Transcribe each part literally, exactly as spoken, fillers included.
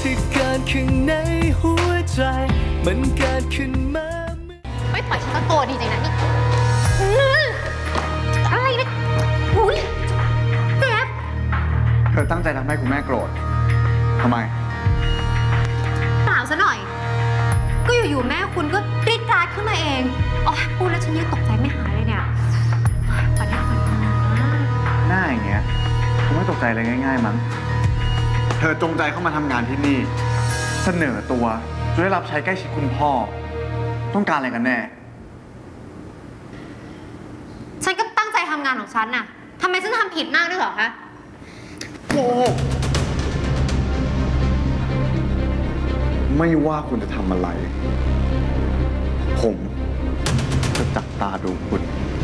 ที่เกิดขึ้นในหัวใจมันเกิดขึ้นมาไม่ปล่อยฉันก็โกรธดีใจนะนี่อะไรนะอุ้ยเจ็บเธอตั้งใจทำให้คุณแม่โกรธทำไมเปล่าซะหน่อยก็อยู่ๆแม่คุณก็รีดราดขึ้นมาเองอ๋อพูดแล้วฉันยังตกใจไม่หายเลยเนี่ยปัญหาหน้าอย่างเงี้ยคุณไม่ตกใจอะไรง่ายๆมั้งเธอจงใจเข้ามาทำงานที่นี่เสนอตัวจะได้รับใช้ใกล้ชิดคุณพ่อต้องการอะไรกันแน่ฉันก็ตั้งใจทำงานของฉันน่ะทำไมฉันทำผิดมากด้วยเหรอคะโอ้ไม่ว่าคุณจะทำอะไรผมจะจับตาดูคุณ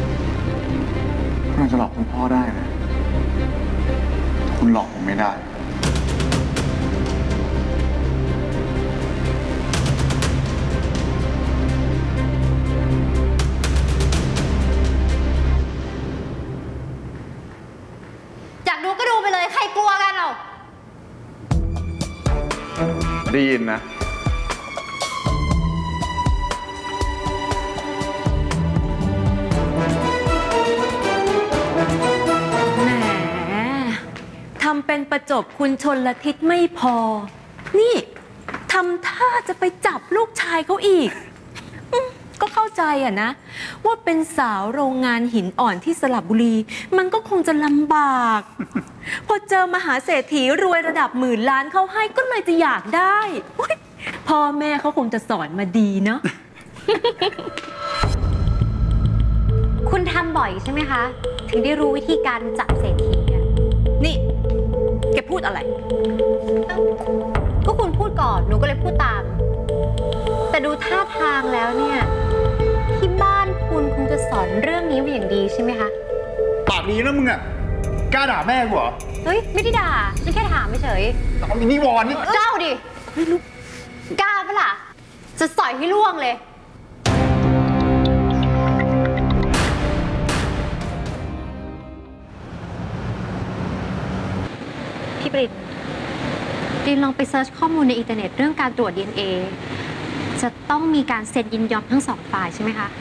คุณจะหลอกคุณพ่อได้นะคุณหลอกผมไม่ได้อยากดูก็ดูไปเลยใครกลัวกันหรอได้ยินนะทำเป็นประจบคุณชนละทิศไม่พอนี่ทำท่าจะไปจับลูกชายเขาอีกก็เข้าใจอะนะว่าเป็นสาวโรงงานหินอ่อนที่สระบุรีมันก็คงจะลำบากพอเจอมหาเศรษฐีรวยระดับหมื่นล้านเขาให้ก็เลยจะอยากได้พ่อแม่เขาคงจะสอนมาดีเนาะคุณทำบ่อยใช่ไหมคะถึงได้รู้วิธีการจับเศรษฐีอะนี่แกพูดอะไรก็คุณพูดก่อนหนูก็เลยพูดตามแต่ดูท่าทางแล้วเนี่ยที่บ้านคุณคงจะสอนเรื่องนี้มาอย่างดีใช่ไหมคะปากนี้นะมึงอะกล้าด่าแม่กูเหรอเฮ้ยไม่ได้ด่าฉันแค่ถามเฉยแต่เขามีนิวรณ์นี่เจ้าดิไม่รู้กล้าปะล่ะจะสอยให้ล่วงเลยพี่ปรินปรินลองไปเซิร์ชข้อมูลในอินเทอร์เน็ตเรื่องการตรวจ ดี เอ็น เอ จะต้องมีการเซ็นยินยอมทั้งสองฝ่ายใช่ไหมคะ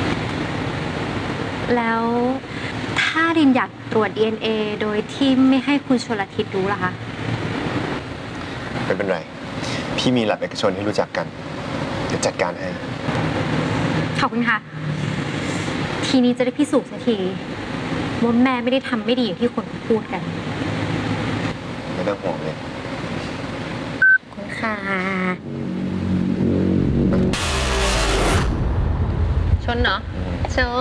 แล้วถ้ารินอยากตรวจ ดี เอ็น เอ โดยที่ไม่ให้คุณชลทิศรู้ล่ะคะไม่เป็นไรพี่มีแลบเอกชนที่รู้จักกันจะจัดการให้ขอบคุณค่ะทีนี้จะได้พิสูจน์สักทีว่าแม่ไม่ได้ทำไม่ดีอย่างที่คนพูดกันไม่ต้องห่วงเลยคุณค่ะชนเนาะชน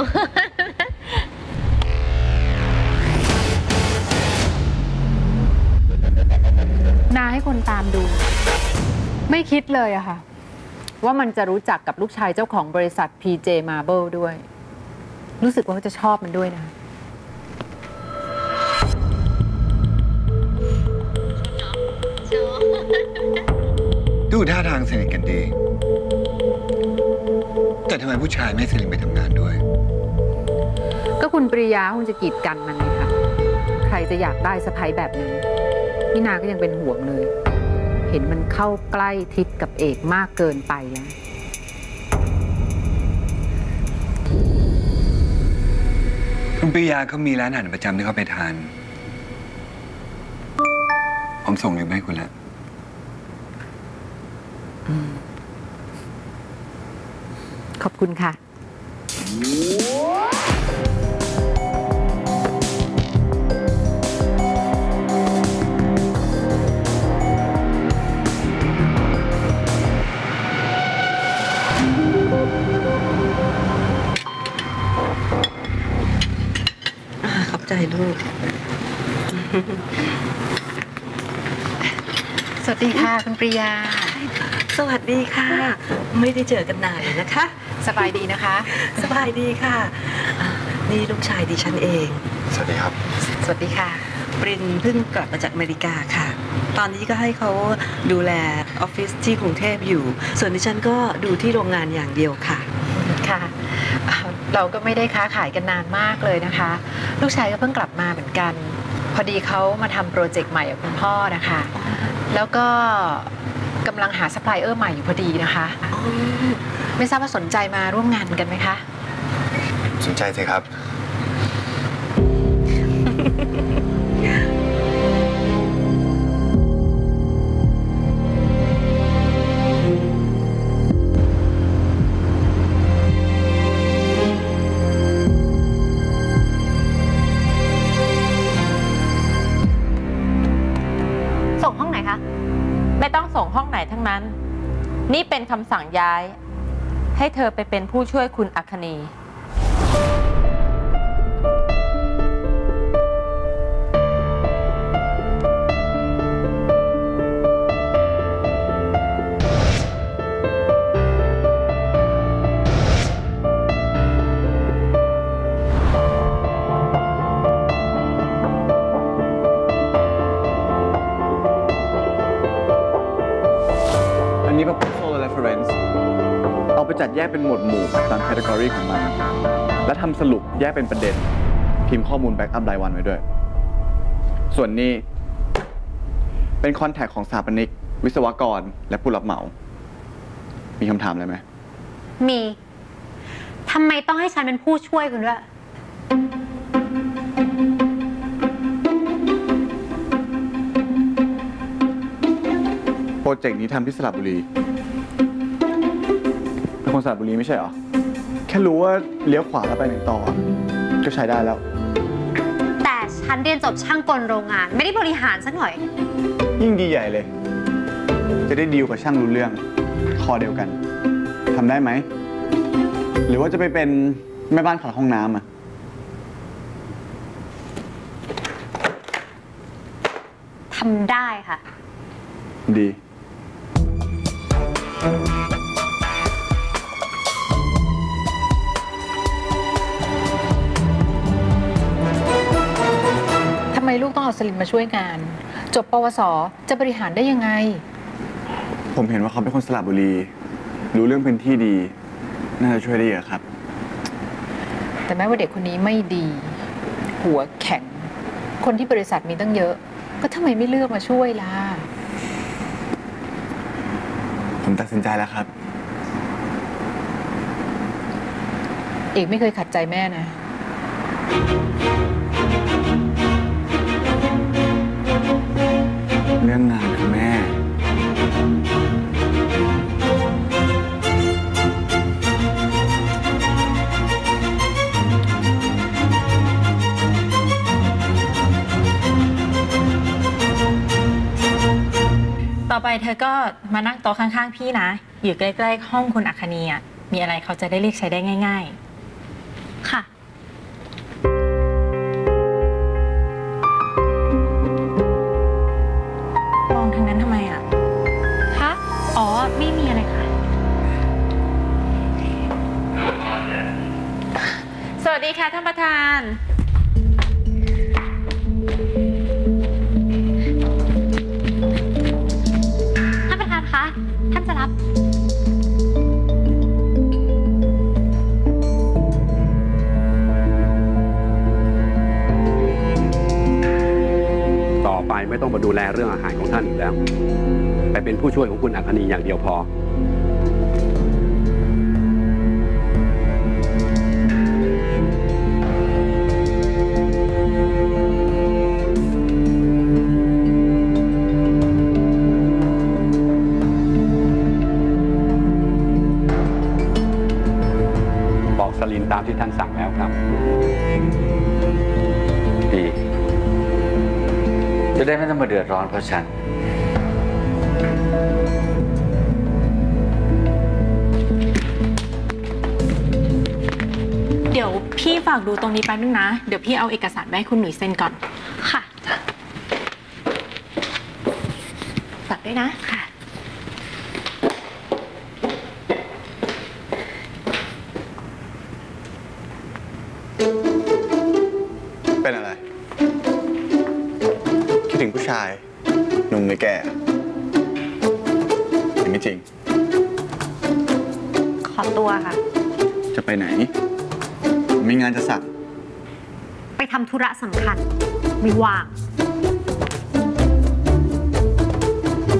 นาให้คนตามดูไม่คิดเลยอะค่ะว่ามันจะรู้จักกับลูกชายเจ้าของบริษัท พี เจ Marble ด้วยรู้สึกว่าเขาจะชอบมันด้วยนะดูท่าทางสนิทกันดีแต่ทำไมผู้ชายไม่ให้สลิมไปทำงานด้วยก็คุณปริยาคงจะกีดกันมันไงคะใครจะอยากได้สะใภ้แบบนี้พี่นาก็ยังเป็นห่วงเลยเห็นมันเข้าใกล้ทิศกับเอกมากเกินไปแล้วคุณปริยาเขามีร้านอาหารประจำที่เขาไปทานผมส่งลิงก์ให้คุณแล้วขอบคุณค่ะขอบใจลูกสวัสดีค่ะคุณปริยาสวัสดีค่ะไม่ได้เจอกันนานเลยนะคะสบายดีนะคะสบายดีค่ะนี่ลูกชายดิฉันเองสวัสดีครับสวัสดีค่ะปรินเพิ่งกลับมาจากอเมริกาค่ะตอนนี้ก็ให้เขาดูแลออฟฟิศที่กรุงเทพอยู่ส่วนดิฉันก็ดูที่โรงงานอย่างเดียวค่ะค่ะเราก็ไม่ได้ค้าขายกันนานมากเลยนะคะลูกชายก็เพิ่งกลับมาเหมือนกันพอดีเขามาทำโปรเจกต์ใหม่กับคุณพ่อนะคะแล้วก็กำลังหาซัพพลายเออร์ใหม่อยู่พอดีนะคะไม่ทราบว่าสนใจมาร่วมงานกันไหมคะสนใจสิครับส่งห้องไหนคะไม่ต้องส่งห้องไหนทั้งนั้นนี่เป็นคำสั่งย้ายให้เธอไปเป็นผู้ช่วยคุณอัคนีอันนี้ proposal reference เอาไปจัดแยกเป็นหมวดหมู่ตาม category ของมัน และทำสรุปแยกเป็นประเด็นพิมพ์ข้อมูล backup รายวันไว้ด้วย ส่วนนี้เป็น contact ของสถาปนิกวิศวกรและผู้รับเหมา มีคำถามอะไรไหมมีทำไมต้องให้ฉันเป็นผู้ช่วยคุณด้วยโปรเจกต์นี้ทำที่สระบุรีเป็นคนสระบุรีไม่ใช่เหรอ แค่รู้ว่าเลี้ยวขวาแล้วไปไหนต่อก็ใช้ได้แล้วแต่ฉันเรียนจบช่างกลโรงงานไม่ได้บริหารสักหน่อยยิ่งดีใหญ่เลย จะได้ดีลกับช่างรู้เรื่องคอเดียวกันทำได้ไหม หรือว่าจะไปเป็นแม่บ้านขัดห้องน้ำอะทำได้ค่ะดีทำไมลูกต้องเอาสลิมมาช่วยงานจบปวสจะบริหารได้ยังไงผมเห็นว่าเขาเป็นคนสระบุรีรู้เรื่องพื้นที่ดีน่าจะช่วยได้เยอะครับแต่แม้ว่าเด็กคนนี้ไม่ดีหัวแข็งคนที่บริษัทมีตั้งเยอะก็ทำไมไม่เลือกมาช่วยล่ะผมตัดสินใจแล้วครับเอกไม่เคยขัดใจแม่นะเรื่องงานคือแม่ต่อไปเธอก็มานั่งโต๊ะข้างๆพี่นะอยู่ใกล้ๆห้องคุณอัคนีอ่ะมีอะไรเขาจะได้เรียกใช้ได้ง่ายๆค่ะมองทางนั้นทำไมอ่ะคะอ๋อไม่มีอะไรค่ะสวัสดีค่ะท่านประธานคะท่านจะรับต่อไปไม่ต้องมาดูแลเรื่องอาหารของท่านอีกแล้วไปเป็นผู้ช่วยของคุณอัคนีอย่างเดียวพอสลินตามที่ท่านสั่งแล้วครับดีจะได้ไม่ต้องมาเดือดร้อนเพราะฉันเดี๋ยวพี่ฝากดูตรงนี้แป๊บนึงนะเดี๋ยวพี่เอาเอกสารไปให้คุณหนุ่ยเซ็นก่อนค่ะฝากด้วยนะค่ะเป็นอะไรคิดถึงผู้ชายหนุ่มหรือแก่หรือไม่จริงขอตัวค่ะจะไปไหนมีงานจะสั่งไปทำธุระสำคัญไม่ว่าง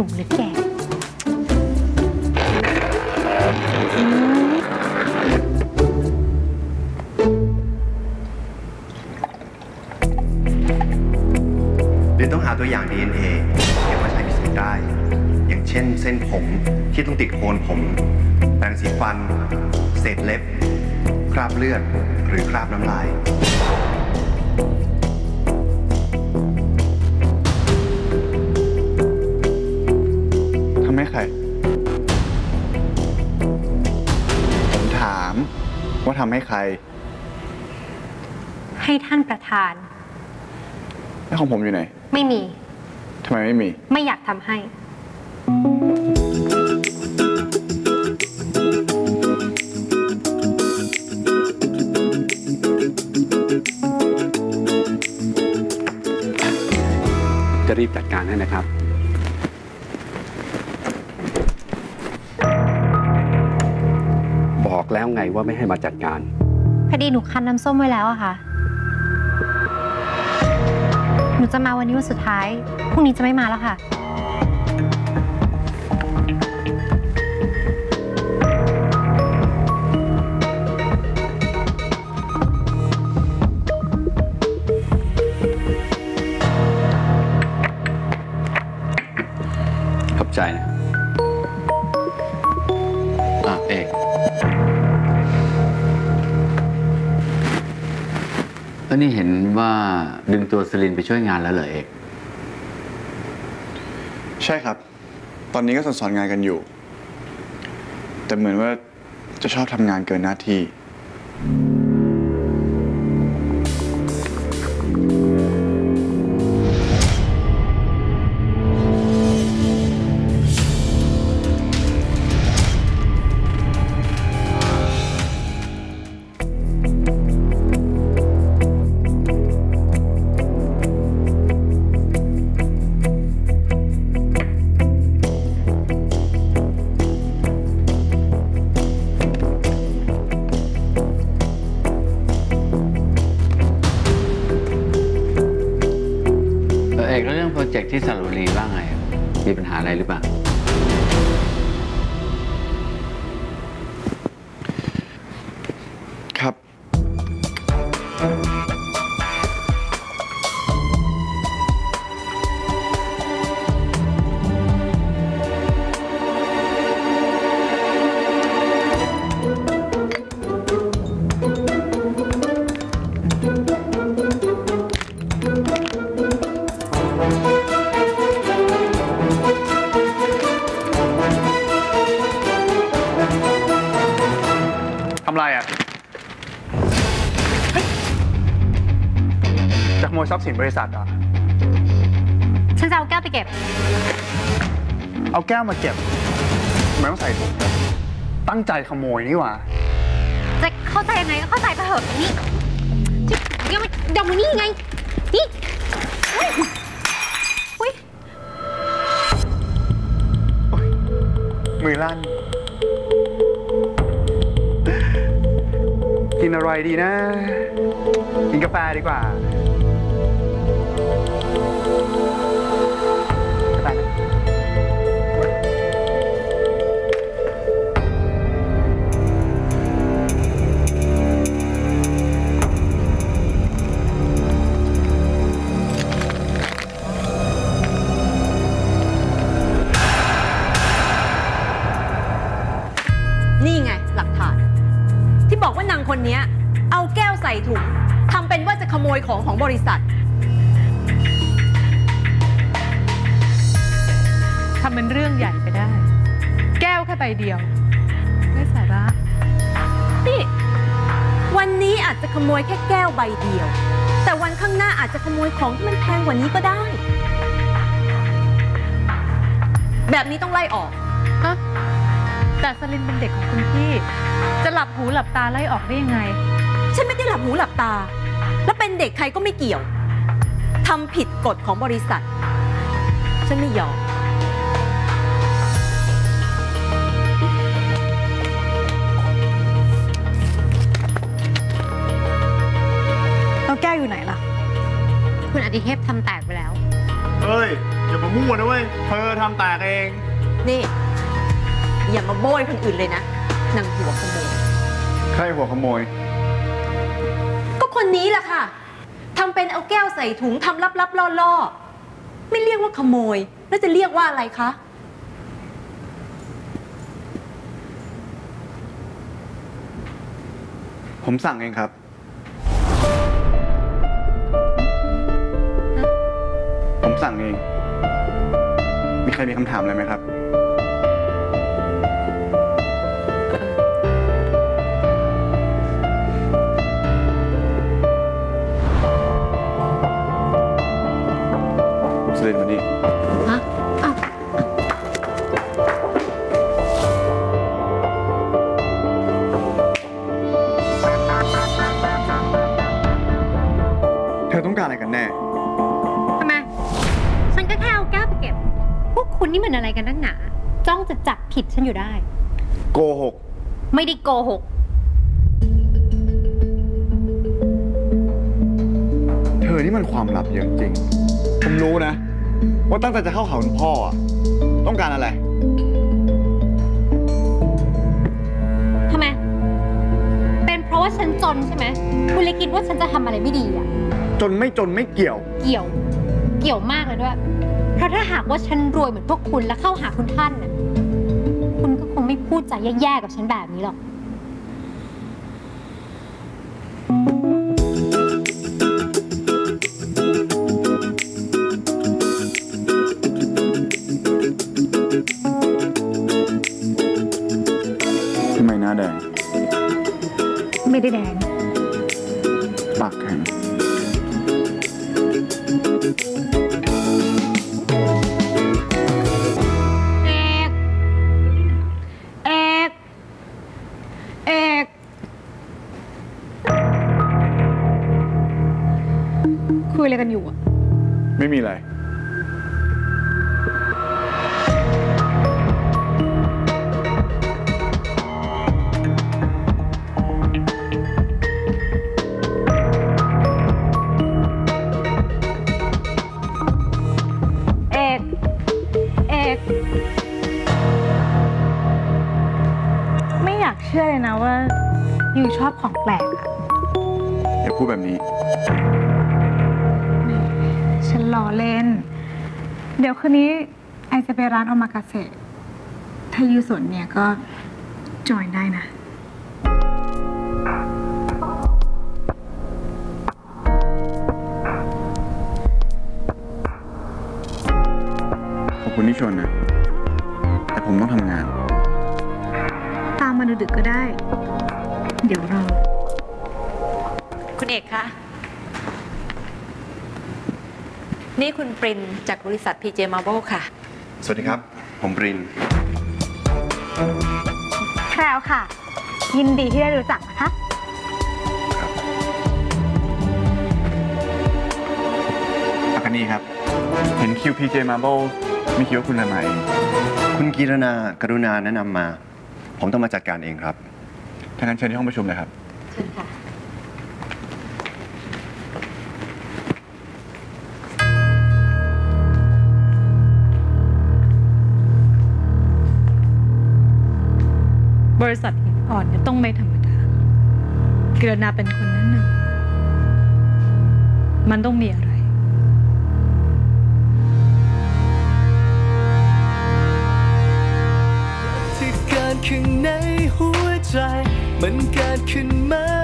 นุ่มหรือแก่หรือต้องหาตัวอย่าง ดี เอ็น เอ เก็บมาใช้พิสูจน์ได้ อย่างเช่นเส้นผมที่ต้องติดโคนผม แปรงสีฟัน เศษเล็บ คราบเลือด หรือคราบน้ำลายทำให้ใคร ผมถามว่าทำให้ใครให้ท่านประธานแล้วของผมอยู่ไหนไม่มีทำไมไม่มีไม่อยากทำให้จะรีบจัดการให้นะครับ บอกแล้วไงว่าไม่ให้มาจัดการพอดีหนูคั้นน้ำส้มไว้แล้วอะค่ะ หนูจะมาวันนี้วันสุดท้าย พรุ่งนี้จะไม่มาแล้วค่ะขอบใจนะอ่ะเอกแล้วนี่เห็นว่าดึงตัวสลินไปช่วยงานแล้วเหรอเอกใช่ครับ ตอนนี้ก็สอนสอนงานกันอยู่ แต่เหมือนว่าจะชอบทำงานเกินหน้าที่เอกแล้วเรื่องโปรเจกต์ที่สระบุรีบ้างไง มีปัญหาอะไรหรือเปล่าครับ ทำไรอ่ะ จะขโมยทรัพย์สินบริษัทเหรอฉันจะเอาแก้วไปเก็บเอาแก้วมาเก็บทำไมต้องใส่ถุงด้วยตั้งใจขโมยนี่หว่าจะเข้าใจยังไงก็เข้าใจไปเถอะนี่เดี๋ยวมันเดี๋ยวมันนี่ไง นี่อุ้ยมือลั่น กินอะไรดีนะ กินกาแฟดีกว่าไปนะนี่ไงหลักฐาน ที่บอกว่านางคนนี้เอาแก้วใส่ถุงทำเป็นว่าจะขโมยของของบริษัททำเป็นเรื่องใหญ่ไปได้ แก้วแค่ใบเดียว ไม่สาระนี่ วันนี้อาจจะขโมยแค่แก้วใบเดียว แต่วันข้างหน้าอาจจะขโมยของที่มันแพงกว่านี้ก็ได้ แบบนี้ต้องไล่ออกฮะ แต่สลินเป็นเด็กของคุณพี่ จะหลับหูหลับตาไล่ออกได้ยังไงฉันไม่ได้หลับหูหลับตา และเป็นเด็กใครก็ไม่เกี่ยวทำผิดกฎของบริษัท ฉันไม่ยอมแล้วแก้วอยู่ไหนล่ะ คุณอดิเทพทำแตกไปแล้วเฮ้ย อย่ามามั่วนะเว้ย เธอทำแตกเองนี่ อย่ามาโบยคนอื่นเลยนะนางหัวขโมยใครหัวขโมยก็คนนี้แหละค่ะทำเป็นเอาแก้วใส่ถุงทำลับๆล่อๆไม่เรียกว่าขโมยแล้วจะเรียกว่าอะไรคะผมสั่งเองครับ ผมสั่งเอง มีใครมีคำถามอะไรไหมครับ สลินมานี่ฮะอ้าวเธอต้องการอะไรกันแน่ทำไม ฉันก็แค่เอาแก้วไปเก็บ พวกคุณนี่มันอะไรกันนักหนา จ้องจะจับผิดฉันอยู่ได้โกหกไม่ได้โกหกเธอนี่มันความลับเยอะจริง ผมรู้นะ ว่าตั้งแต่จะเข้าเขาคุณพ่ออะต้องการอะไรทำไม เป็นเพราะว่าฉันจนใช่ไหม คุณเลยคิดว่าฉันจะทำอะไรไม่ดีอ่ะจนไม่จนไม่เกี่ยวเกี่ยว เกี่ยวมากเลยด้วย เพราะถ้าหากว่าฉันรวยเหมือนพวกคุณแล้วเข้าหาคุณท่านน่ะ คุณก็คงไม่พูดจาแย่ๆกับฉันแบบนี้หรอกทำไมหน้าแดงไม่ได้แดงปากแข็งเอก เอก เอก คุยอะไรกันอยู่อะไม่มีอะไรเอก เอก ไม่อยากเชื่อเลยนะว่ายูชอบของแปลกอะอย่าพูดแบบนี้ฉันล้อเล่น เดี๋ยวคืนนี้ไอจะไปร้านโอมากาเสะถ้ายูสนเนี่ยก็จอยได้นะขอบคุณที่ชวนนะ แต่ผมต้องทำงานตามมาดึกๆก็ได้ เดี๋ยวรอคุณเอกคะ นี่คุณปรินจากบริษัท พี เจ Marble ค่ะสวัสดีครับ ผมปรินแพรวค่ะ ยินดีที่ได้รู้จักนะคะปากนี่ครับ เห็นคิว พี เจ Marble ไม่คิดว่าคุณจะมาเองคุณกีรณากรุณาแนะนำมา ผมต้องมาจัดการเองครับถ้างั้นเชิญที่ห้องประชุมเลยครับเชิญค่ะบริษัทหินอ่อนเนี่ยต้องไม่ธรรมดากิรณาเป็นคนแนะนำมันต้องมีอะไรที่เกิดขึ้นในหัวใจ มันเกิดขึ้นมา